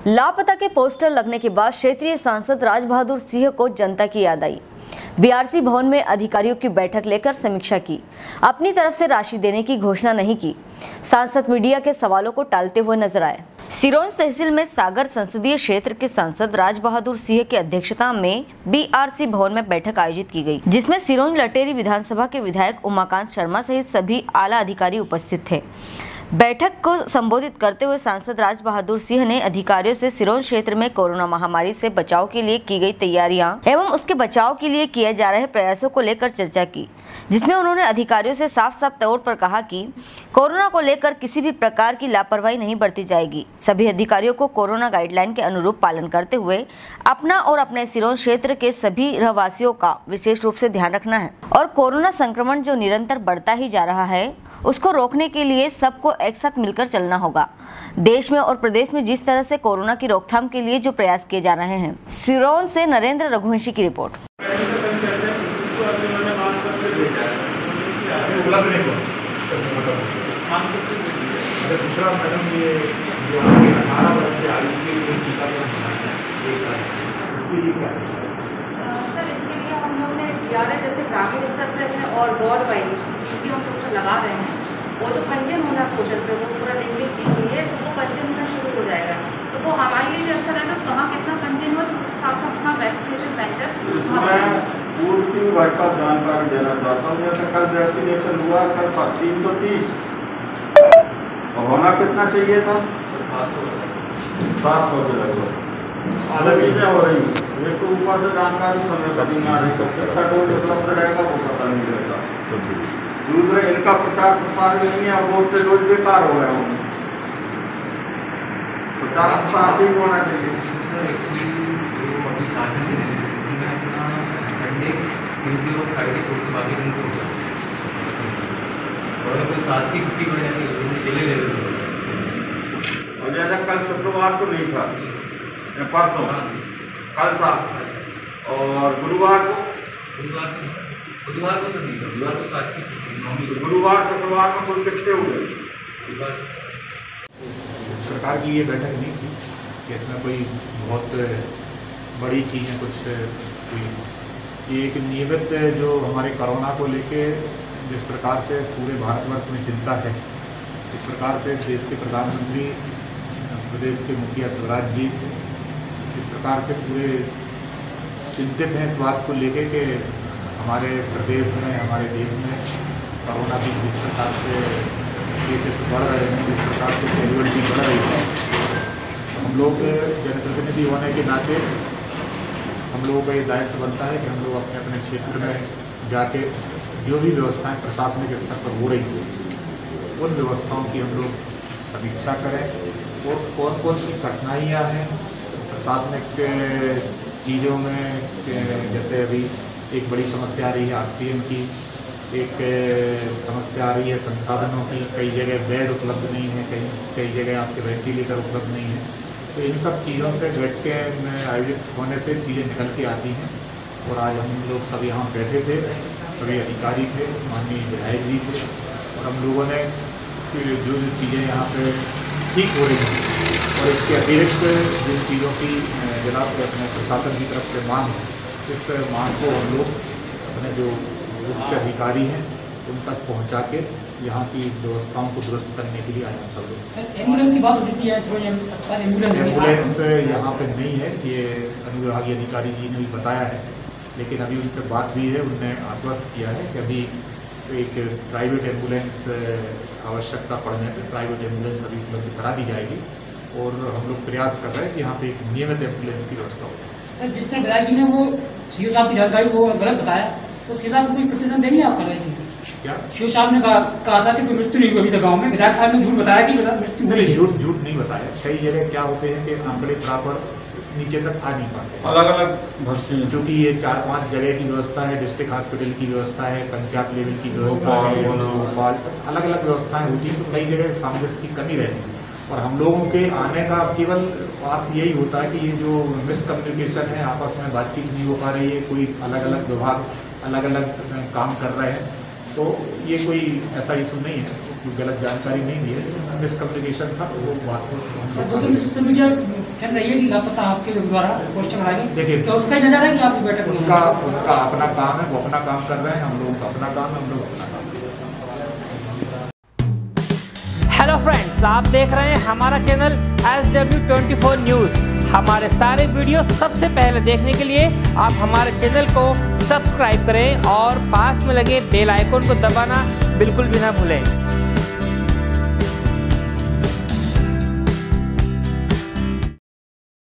लापता के पोस्टर लगने के बाद क्षेत्रीय सांसद राज बहादुर सिंह को जनता की याद आई। बीआरसी भवन में अधिकारियों की बैठक लेकर समीक्षा की। अपनी तरफ से राशि देने की घोषणा नहीं की। सांसद मीडिया के सवालों को टालते हुए नजर आए। सिरोंज तहसील में सागर संसदीय क्षेत्र के सांसद राज बहादुर सिंह की अध्यक्षता में बीआरसी भवन में बैठक आयोजित की गई, जिसमें सिरोंज लटेरी विधानसभा के विधायक उमाकांत शर्मा सहित सभी आला अधिकारी उपस्थित थे। बैठक को संबोधित करते हुए सांसद राज बहादुर सिंह ने अधिकारियों से सिरोंज क्षेत्र में कोरोना महामारी से बचाव के लिए की गई तैयारियां एवं उसके बचाव के लिए किए जा रहे प्रयासों को लेकर चर्चा की, जिसमें उन्होंने अधिकारियों से साफ तौर पर कहा कि कोरोना को लेकर किसी भी प्रकार की लापरवाही नहीं बरती जाएगी। सभी अधिकारियों को कोरोना गाइडलाइन के अनुरूप पालन करते हुए अपना और अपने सिरोंज क्षेत्र के सभी रहवासियों का विशेष रूप से ध्यान रखना है और कोरोना संक्रमण जो निरंतर बढ़ता ही जा रहा है उसको रोकने के लिए सबको एक साथ मिलकर चलना होगा। देश में और प्रदेश में जिस तरह से कोरोना की रोकथाम के लिए जो प्रयास किए जा रहे हैं। सिरोंज से नरेंद्र रघुवंशी की रिपोर्ट। सर, इसके लिए हम लोग ने GRA जैसे ग्रामीण स्तर पे है और वार्ड वाइज ड्यूटी हम लोग से लगा रहे हैं। वो जो पंजीयन होना पोर्टल पे वो पूरा लिंक दी हुई है, तो वो पंजीयन होना शुरू हो जाएगा। तो वो हमारे लिए भी अच्छा रहेगा। कहाँ कितना पंजीयन हो तो उस हिसाब से अपना वैक्सीनेशन सेंटर। मैं पूर्ति वर्षा जानकारी देना चाहता हूँ। जैसे कल वैक्सीनेशन हुआ, कल 330 और होना कितना चाहिए था? 700 के लगभग। आधा चीजें हो रही है। एक तो ऊपर से जानकारी समय कभी ना रही, कितना डोज उपलब्ध रहेगा वो पता नहीं रहता। दूसरे इनका प्रचार प्रसार नहीं है, वो से डोज बेकार हो गए होंगे। प्रचार प्रसार ठीक होना चाहिए। और जैसा कल शुक्रवार को नहीं था, परसों कल था, और गुरुवार को गुरुवार शुक्रवार को कुल कितने हुए? इस प्रकार की ये बैठक नहीं थी कि इसमें कोई बहुत बड़ी चीज़ें कुछ हुई। ये एक नियमित जो हमारे कोरोना को लेके जिस प्रकार से पूरे भारतवर्ष में चिंता है, इस प्रकार से देश के प्रधानमंत्री, प्रदेश के मुखिया शिवराज जी इस प्रकार से पूरे चिंतित हैं इस बात को लेके कि हमारे प्रदेश में, हमारे देश में कोरोना की जिस प्रकार से केसेस बढ़ रहे हैं, जिस प्रकार से कैजुअलिटी बढ़ रही है, हम लोग जनप्रतिनिधि होने के नाते हम लोगों का ये दायित्व बनता है कि हम लोग अपने अपने क्षेत्र में जाके जो भी व्यवस्थाएं प्रशासनिक स्तर पर हो रही है उन व्यवस्थाओं की हम लोग समीक्षा करें और कौन कौन सी कठिनाइयाँ हैं प्रशासनिक चीज़ों में। जैसे अभी एक बड़ी समस्या आ रही है ऑक्सीजन की, एक समस्या आ रही है संसाधनों की। कई जगह बेड उपलब्ध नहीं है, कई जगह आपके वेंटिलेटर उपलब्ध नहीं है। तो इन सब चीज़ों से बैठक में आयोजित होने से चीज़ें निकल के आती हैं। और आज हम लोग सब यहाँ बैठे थे, सभी अधिकारी थे, माननीय विधायक जी थे, और हम लोगों ने जो चीज़ें यहाँ पे ठीक हो रही हैं और इसके अतिरिक्त जिन चीज़ों की जनाब के अपने प्रशासन की तरफ से मांग है, इस मांग को हम लोग अपने जो उच्च अधिकारी हैं उन तक पहुंचा के यहाँ की व्यवस्थाओं को दुरुस्त करने के लिए आज हम सब लोग। एम्बुलेंस की बात होती थी, एम्बुलेंस यहाँ पे नहीं है, ये अनुविभागीय अधिकारी जी ने भी बताया है, लेकिन अभी उनसे बात भी है। उनने आश्वस्त किया है कि अभी एक प्राइवेट एम्बुलेंस आवश्यकता पड़ने पर प्राइवेट एम्बुलेंस अभी उपलब्ध करा दी जाएगी और हम लोग प्रयास कर रहे हैं कि यहाँ पे एक नियमित एम्बुलेंस की व्यवस्था हो। सर, जिस तरह विधायक जी ने वो सीओ साहब की जानकारी वो गलत बताया, तो सीओ साहब को कोई प्रतिवेदन देंगे आप कार्रवाई की? क्या सीओ साहब ने कहा था कि कोई मृत्यु नहीं हुई अभी तक गाँव में, विधायक साहब ने झूठ बताया कि मृत्यु हुई। झूठ नहीं बताया। कई जगह क्या होते हैं कि आंकड़े प्रॉपर नीचे तक आ नहीं पाते, अलग अलग, क्योंकि ये 4-5 जगह की व्यवस्था है, डिस्ट्रिक्ट हॉस्पिटल की व्यवस्था है, पंचायत लेवल की व्यवस्था है, भोपाल, अलग अलग व्यवस्थाएं होती हैं। तो कई जगह सामंजस्य की कमी रहती है और हम लोगों के आने का केवल बात यही होता है कि ये जो मिसकम्युनिकेशन है, आपस में बातचीत नहीं हो पा रही है, कोई अलग अलग विभाग अलग अलग काम कर रहे हैं, तो ये कोई ऐसा इशू नहीं है। कोई गलत जानकारी नहीं दी है, मिसकम्युनिकेशन था, वो बात को सर 2-3 सोशल मीडिया चल रही है कि लापता आपके द्वारा पोस्टर बनाएंगे, देखिए क्या उसका ही नजर है कि आपकी बैठक में उनका अपना काम है, वो अपना काम कर रहे हैं, हम लोगों का अपना काम है, हम लोग अपना काम कर रहे हैं। हेलो फ्रेंड्स, आप देख रहे हैं हमारा चैनल SW24 न्यूज़। हमारे सारे वीडियो सबसे पहले देखने के लिए आप हमारे चैनल को सब्सक्राइब करें और पास में लगे बेल आइकन को दबाना बिल्कुल भी ना भूलें।